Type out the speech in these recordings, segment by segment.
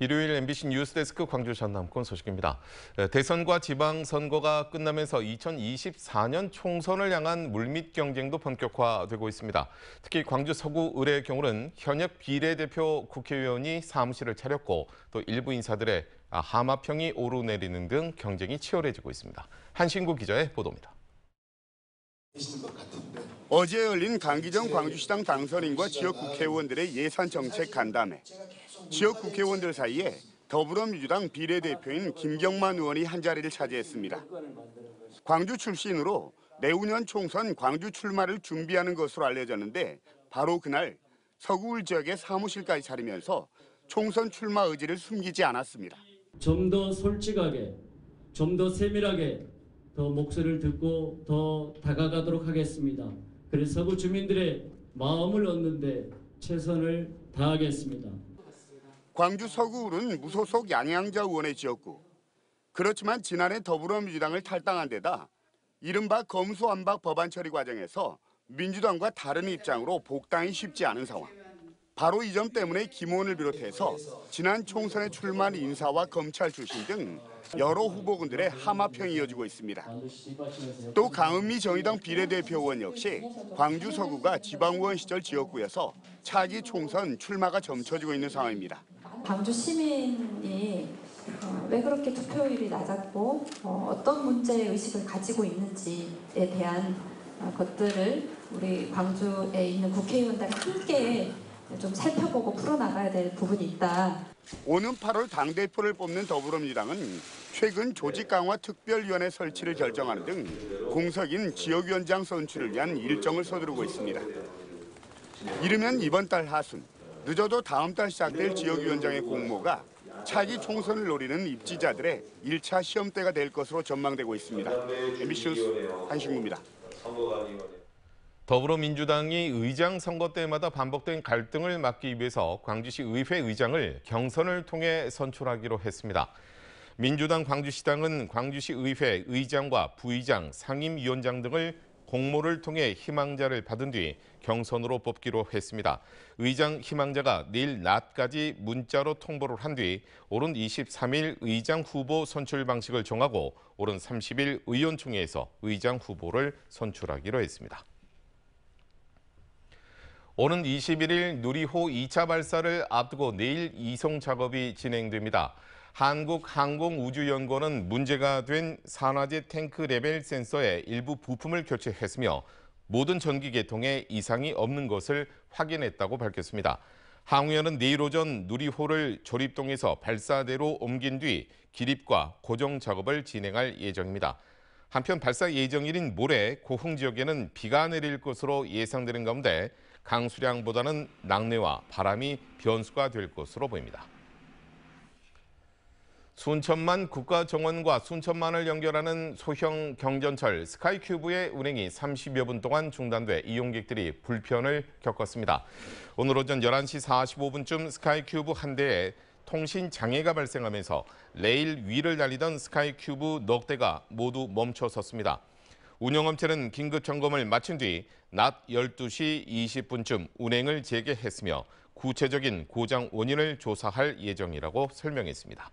일요일 MBC 뉴스데스크 광주 전남권 소식입니다. 대선과 지방선거가 끝나면서 2024년 총선을 향한 물밑 경쟁도 본격화되고 있습니다. 특히 광주 서구 을의 경우는 현역 비례대표 국회의원이 사무실을 차렸고 또 일부 인사들의 하마평이 오르내리는 등 경쟁이 치열해지고 있습니다. 한신구 기자의 보도입니다. 어제 열린 강기정 광주시당 당선인과 지역 국회의원들의 예산 정책 간담회. 지역 국회의원들 사이에 더불어민주당 비례대표인 김경만 의원이 한자리를 차지했습니다. 광주 출신으로 내후년 총선 광주 출마를 준비하는 것으로 알려졌는데 바로 그날 서구을 지역의 사무실까지 차리면서 총선 출마 의지를 숨기지 않았습니다. 좀 더 솔직하게, 좀 더 세밀하게 더 목소리를 듣고 더 다가가도록 하겠습니다. 그래서 서구 주민들의 마음을 얻는 데 최선을 다하겠습니다. 광주 서구을은 무소속 양양자 의원의 지역구. 그렇지만 지난해 더불어민주당을 탈당한 데다 이른바 검수완박 법안 처리 과정에서 민주당과 다른 입장으로 복당이 쉽지 않은 상황. 바로 이 점 때문에 김 의원을 비롯해서 지난 총선에 출마한 인사와 검찰 출신 등 여러 후보군들의 하마평이 이어지고 있습니다. 또 강은미 정의당 비례대표 의원 역시 광주 서구가 지방의원 시절 지역구여서 차기 총선 출마가 점쳐지고 있는 상황입니다. 광주 시민이 왜 그렇게 투표율이 낮았고 어떤 문제의식을 가지고 있는지에 대한 것들을 우리 광주에 있는 국회의원들과 함께 좀 살펴보고 풀어나가야 될 부분이 있다. 오는 8월 당대표를 뽑는 더불어민주당은 최근 조직 강화 특별위원회 설치를 결정하는 등 공석인 지역위원장 선출을 위한 일정을 서두르고 있습니다. 이르면 이번 달 하순, 늦어도 다음 달 시작될 지역위원장의 공모가 차기 총선을 노리는 입지자들의 1차 시험대가 될 것으로 전망되고 있습니다. MBC 뉴스 한신구입니다. 더불어민주당이 의장 선거 때마다 반복된 갈등을 막기 위해서 광주시 의회 의장을 경선을 통해 선출하기로 했습니다. 민주당 광주시당은 광주시 의회 의장과 부의장, 상임위원장 등을 공모를 통해 희망자를 받은 뒤 경선으로 뽑기로 했습니다. 의장 희망자가 내일 낮까지 문자로 통보를 한 뒤 오는 23일 의장 후보 선출 방식을 정하고 오는 30일 의원총회에서 의장 후보를 선출하기로 했습니다. 오는 21일 누리호 2차 발사를 앞두고 내일 이송 작업이 진행됩니다. 한국항공우주연구원은 문제가 된 산화제 탱크 레벨 센서의 일부 부품을 교체했으며 모든 전기 계통에 이상이 없는 것을 확인했다고 밝혔습니다. 항우연은 내일 오전 누리호를 조립동에서 발사대로 옮긴 뒤 기립과 고정 작업을 진행할 예정입니다. 한편 발사 예정일인 모레 고흥 지역에는 비가 내릴 것으로 예상되는 가운데 강수량보다는 낙뢰와 바람이 변수가 될 것으로 보입니다. 순천만 국가정원과 순천만을 연결하는 소형 경전철 스카이큐브의 운행이 30여 분 동안 중단돼 이용객들이 불편을 겪었습니다. 오늘 오전 11시 45분쯤 스카이큐브 한 대에 통신 장애가 발생하면서 레일 위를 달리던 스카이큐브 넉 대가 모두 멈춰섰습니다. 운영업체는 긴급 점검을 마친 뒤 낮 12시 20분쯤 운행을 재개했으며 구체적인 고장 원인을 조사할 예정이라고 설명했습니다.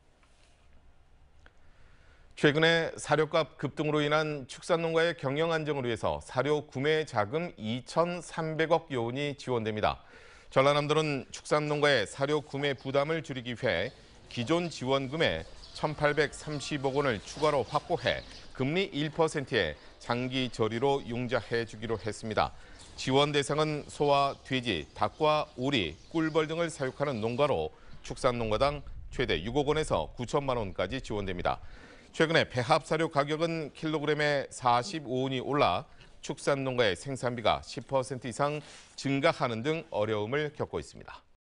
최근에 사료값 급등으로 인한 축산농가의 경영 안정을 위해서 사료 구매 자금 2,300억 원이 지원됩니다. 전라남도는 축산농가의 사료 구매 부담을 줄이기 위해 기존 지원금에 1,830억 원을 추가로 확보해 금리 1%의 장기 저리로 융자해 주기로 했습니다. 지원 대상은 소와 돼지, 닭과 오리, 꿀벌 등을 사육하는 농가로 축산농가당 최대 6억 원에서 9천만 원까지 지원됩니다. 최근에 배합 사료 가격은 킬로그램에 45원이 올라 축산농가의 생산비가 10% 이상 증가하는 등 어려움을 겪고 있습니다.